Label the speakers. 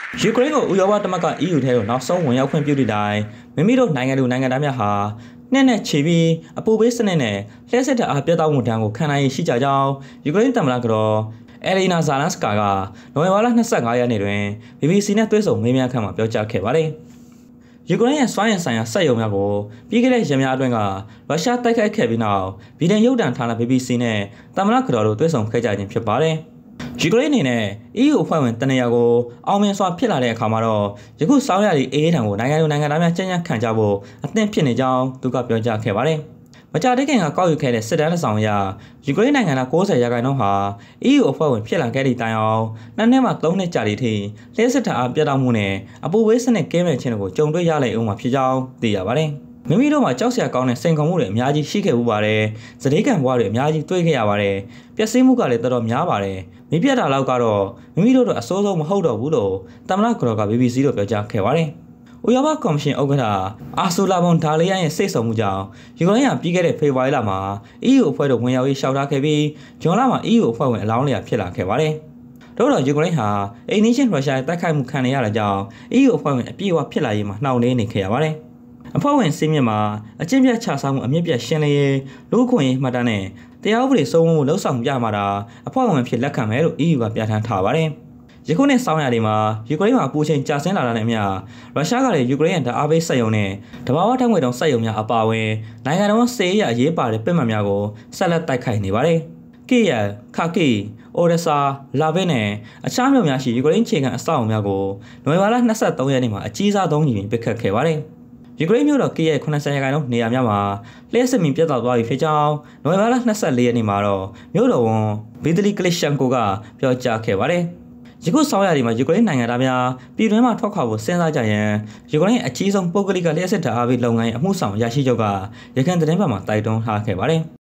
Speaker 1: ယူကရိန်းကိုဥရောပသမဂ္ဂ EU ထဲကိုနောက်ဆုံးဝင်ရောက်ခွင့်ပြုသည့်တိုင်မိမိတို့နိုင်ငံသားများဟာနှစ်နဲ့ချီပြီးအပူပေးစနစ်နဲ့လျှက်စစ်တပ်အားပြတ်တောက်မှုတန်းကိုခံနိုင်ရရှိကြကြောင်းယူကရိန်းသမ္မတကတော့အယ်လီနာဇာလန်စကာကနိုဝင်ဘာလ25ရက်နေ့တွင် BBC နဲ့တွေ့ဆုံမေးမြန်းခန်းမှာပြောကြားခဲ့ပါတယ်။ယူကရိန်းရဲ့စွမ်းအင်ဆိုင်ရာစက်ရုံများကိုပြီးခဲ့တဲ့ရက်များအတွင်းကရုရှားတိုက်ခိုက်ခဲ့ပြီးနောက်ဗြိတိန်ရုပ်သံဌာန BBC နဲ့သမ္မတကတော့တို့တွေ့ဆုံခဲ့ကြခြင်းဖြစ်ပါတယ်။ယူကရိန်းအနေနဲ့ EU အဖွဲ့ဝင်တနေရာကိုအောင်မြင်စွာဖြစ်လာတဲ့အခါမှာတော့ယခုစောင်းရသည့်အေးထံကိုနိုင်ငံသားများကြံ့ကြံ့ခံကြဖို့အသင့်ဖြစ်နေကြောင်းသူကပြောကြားခဲ့ပါတယ်။မကြာသေးခင်ကကောက်ယူခဲ့တဲ့စစ်တမ်းလက်ဆောင်အရယူကရိန်းနိုင်ငံသား90%ဟာ EU အဖွဲ့ဝင်ဖြစ်လာခဲ့သည့်တိုင်အောင်နှစ်နှစ်မှ3နှစ်ကြာသည့်အထိလျှက်စစ်တပ်အားပြတ်တောက်မှုနဲ့အပူဝေးစနစ်ကင်းမဲ့ခြင်းတို့ကိုကြုံတွေ့ရလိမ့်ဦးမှာဖြစ်ကြောင်းသိရပါတယ်။မိမိတို့မှာကြောက်စရာကောင်းတဲ့စိန်ခေါ်မှုတွေအများကြီးရှိခဲ့မှုပါတယ်။စတေးကံဘွားတွေအများကြီးတွေ့ခဲ့ရပါတယ်။ပျက်စီးမှုကလည်းတော်တော်များပါတယ်။မိပြတ်တာလောက်ကတော့မိမိတို့အစိုးဆုံးမဟုတ်တော့ဘူးလို့သမ္မတကတော်က BBC တို့ပြောကြားခဲ့ပါတယ်။ဥရောပကော်မရှင်ဥက္ကဋ္ဌအာဆူလာဘွန်ဒါလီယန်ရဲ့စိတ်ဆုံမှုကြောင့်ယူကရိန်းကပြီးခဲ့တဲ့ဖေဖော်ဝါရီလမှာ EU အဖွဲ့တို့ဝင်ရောက်ရေးလျှောက်ထားခဲ့ပြီးဇွန်လမှာ EU အဖွဲ့ဝင်အလောင်းလျာဖြစ်လာခဲ့ပါတယ်။တို့တော့ယူကရိန်းဟာအိမ်နီးချင်းရုရှားရဲ့တိုက်ခိုက်မှုခံရတာကြောင့် EU အဖွဲ့ဝင်အပြည့်အဝဖြစ်လာရေးမှာနှောင့်နှေးနေခဲ့ရပါတယ်။အဖွဲ့ဝင်စည်းမျဉ်းမှာအကျင့်ပြတ်ချစားမှုအမြင့်ပြတ်ရှင်းလင်းရေးလူ့အခွင့်အရေးမှတ်တမ်းနဲ့တရားဥပဒေစိုးမိုးမှုလှုပ်ဆောင်ပြမှာတာအဖွဲ့ဝင်ဖြစ်လက်ခံမယ်လို့ EU ကပြဋ္ဌာန်းထားပါတယ်။ယခုနှစ်ဆောင်းရာသီမှာယူကရိန်းမှာပူချိန်ကျဆင်းလာတာနဲ့အမျှရုရှားကလည်းယူကရိန်းရဲ့ဓာတ်အားပေးစက်ရုံနဲ့တဘာဝဓာတ်ငွေ့တုံးစက်ရုံများအပါအဝင်နိုင်ငံတော်စေရေးအရေးပါတဲ့ပစ်မှတ်များကိုဆက်လက်တိုက်ခိုက်နေပါတယ်။ကီယက်ခါကီအိုဒဆာလာဗစ်နဲ့အခြားမြို့များရှိယူကရိန်းခြေခံအဆောက်အအုံများကိုနိုဝင်ဘာလ23ရက်နေ့မှာအကြီးစားသုံးကြီးပစ်ခတ်ခဲ့ပါတယ်။ယူကရိန်းမြို့တော်ကီယက်90%နေရာများမှာလျှက်စစ်မီပြတ်တောက်သွားပြီဖြစ်ကြောင်းနိုဝင်ဘာလ24ရက်နေ့မှာတော့မြို့တော်ဝန်ဗီဒလီကလစ်ရှန်ကိုကပြောကြားခဲ့ပါတယ်။ယခုဆောင်းရာသီမှာယူကရိန်းနိုင်ငံသားများပြည်တွင်းမှာထွက်ခွာဖို့စဉ်းစားကြရန်ယူကရိန်းအကြီးဆုံးပုဂ္ဂလိကလျှက်စစ်ဓာတ်အားပေးလုပ်ငန်းရဲ့အမှုဆောင်ရရှိချုပ်ကရခိုင်သတင်းပတ်မှာတိုက်တွန်းထားခဲ့ပါတယ်။